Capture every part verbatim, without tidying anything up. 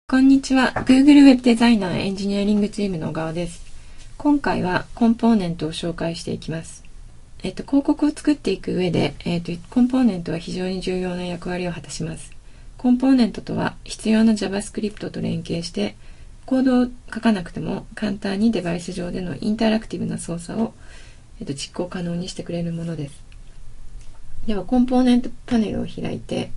こんにちは。Google Web デザイナーエンジニアリングチームの小川です。今回はコンポーネントを紹介していきます。えっと、広告を作っていく上で、えっと、コンポーネントは非常に重要な役割を果たします。コンポーネントとは必要な JavaScript と連携して、コードを書かなくても簡単にデバイス上でのインタラクティブな操作を、えっと、実行可能にしてくれるものです。では、コンポーネントパネルを開いて、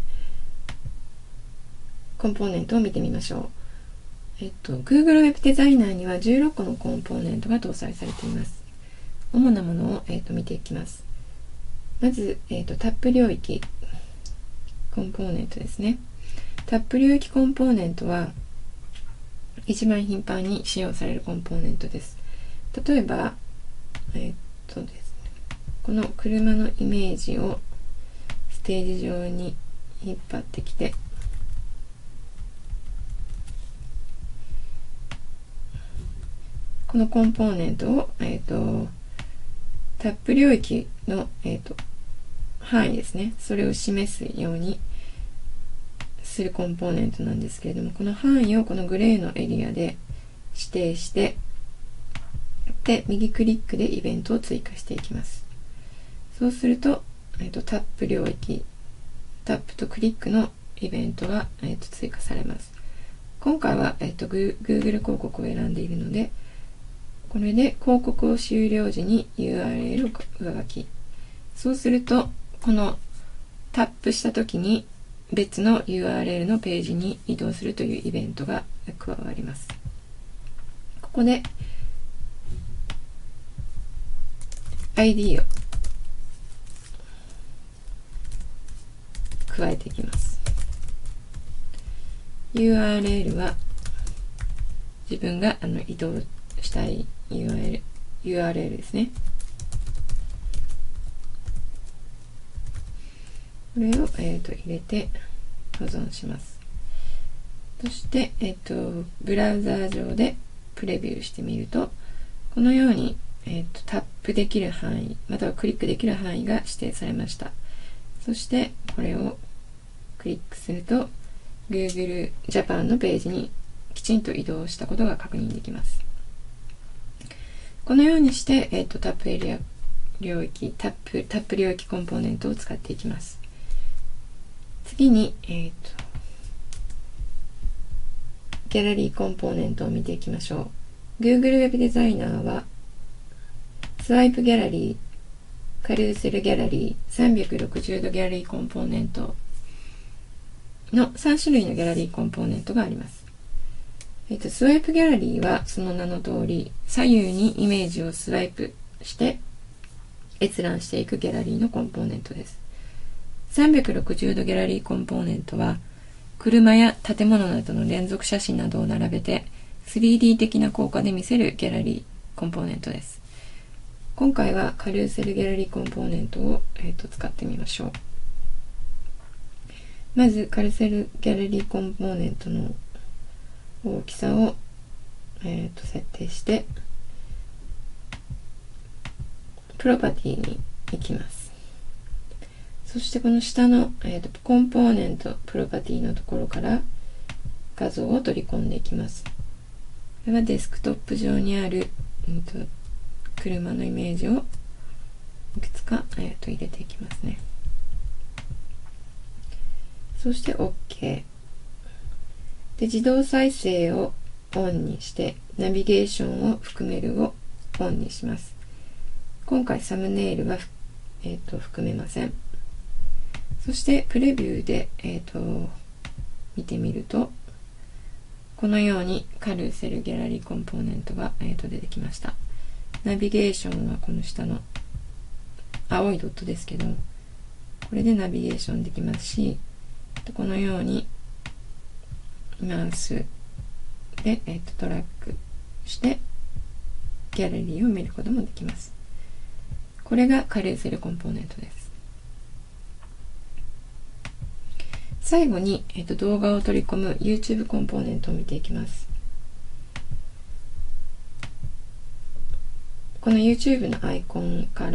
コンポーネントを見てみましょう。えっと、Google Web デザイナーにはじゅうろっこのコンポーネントが搭載されています。主なものを、えっと、見ていきます。まず、えっと、タップ領域コンポーネントですね。タップ領域コンポーネントは一番頻繁に使用されるコンポーネントです。例えば、えっとですね、この車のイメージをステージ上に引っ張ってきて、このコンポーネントを、えっと、タップ領域の、えっと、範囲ですね。それを示すようにするコンポーネントなんですけれども、この範囲をこのグレーのエリアで指定して、で、右クリックでイベントを追加していきます。そうすると、えっと、タップ領域、タップとクリックのイベントが、えっと、追加されます。今回は、えっと、Google 広告を選んでいるので、これで広告を終了時に ユーアールエル を上書き。そうすると、このタップしたときに別の ユーアールエル のページに移動するというイベントが加わります。ここで アイディー を加えていきます。ユーアールエル は自分があの移動したい ユーアールエル、ユーアールエル ですね。これを、えーと入れて保存します。そして、えーとブラウザー上でプレビューしてみると、このように、えーとタップできる範囲、またはクリックできる範囲が指定されました。そして、これをクリックすると、Google Japan のページにきちんと移動したことが確認できます。このようにして、えーとタップエリア領域、タップ、タップ領域コンポーネントを使っていきます。次に、えーと、ギャラリーコンポーネントを見ていきましょう。Google Web デザイナーは、スワイプギャラリー、カルーセルギャラリー、さんびゃくろくじゅうどギャラリーコンポーネントのさんしゅるいのギャラリーコンポーネントがあります。えーと、スワイプギャラリーはその名の通り、左右にイメージをスワイプして閲覧していくギャラリーのコンポーネントです。さんびゃくろくじゅうどギャラリーコンポーネントは、車や建物などの連続写真などを並べて スリーディー 的な効果で見せるギャラリーコンポーネントです。今回はカルーセルギャラリーコンポーネントを、えーと使ってみましょう。まずカルーセルギャラリーコンポーネントの大きさを、えーと設定して、プロパティに行きます。そしてこの下の、えーと、コンポーネントプロパティのところから画像を取り込んでいきます。これはデスクトップ上にある、えーと、車のイメージをいくつか、えーと、入れていきますね。そして OK。で、自動再生をオンにして、ナビゲーションを含めるをオンにします。今回サムネイルは、えーと、含めません。そしてプレビューで、えーと、見てみると、このようにカルーセルギャラリーコンポーネントが、えーと、出てきました。ナビゲーションはこの下の青いドットですけど、これでナビゲーションできますし、このようにマウスで、えーと、トラックしてギャラリーを見ることもできます。これがカルーセルコンポーネントです。最後に、えーと、動画を取り込む YouTube コンポーネントを見ていきます。この YouTube のアイコンから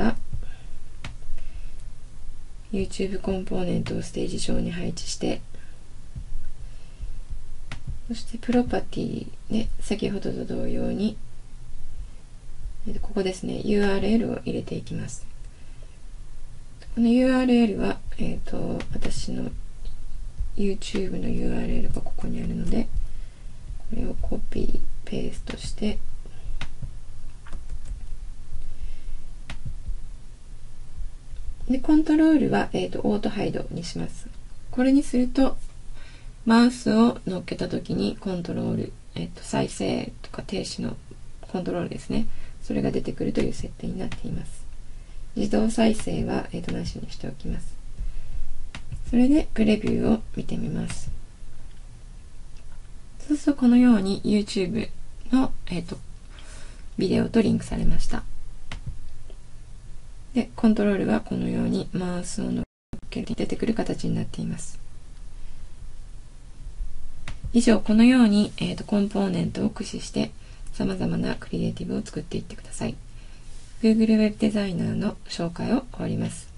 YouTube コンポーネントをステージ上に配置して、 そしてプロパティで先ほどと同様にここですね ユーアールエル を入れていきます。この ユーアールエル は、えーと、私の YouTube の ユーアールエル がここにあるのでこれをコピーペーストしてでコントロールは、えーと、オートハイドにします。これにするとマウスを乗っけたときにコントロール、えーと、再生とか停止のコントロールですね。それが出てくるという設定になっています。自動再生は、えーと、なしにしておきます。それでプレビューを見てみます。そうするとこのように YouTube の、えーと、ビデオとリンクされました。で、コントロールはこのようにマウスを乗っけて出てくる形になっています。以上、このように、えーと、コンポーネントを駆使して様々なクリエイティブを作っていってください。Google ウェブデザイナーの紹介を終わります。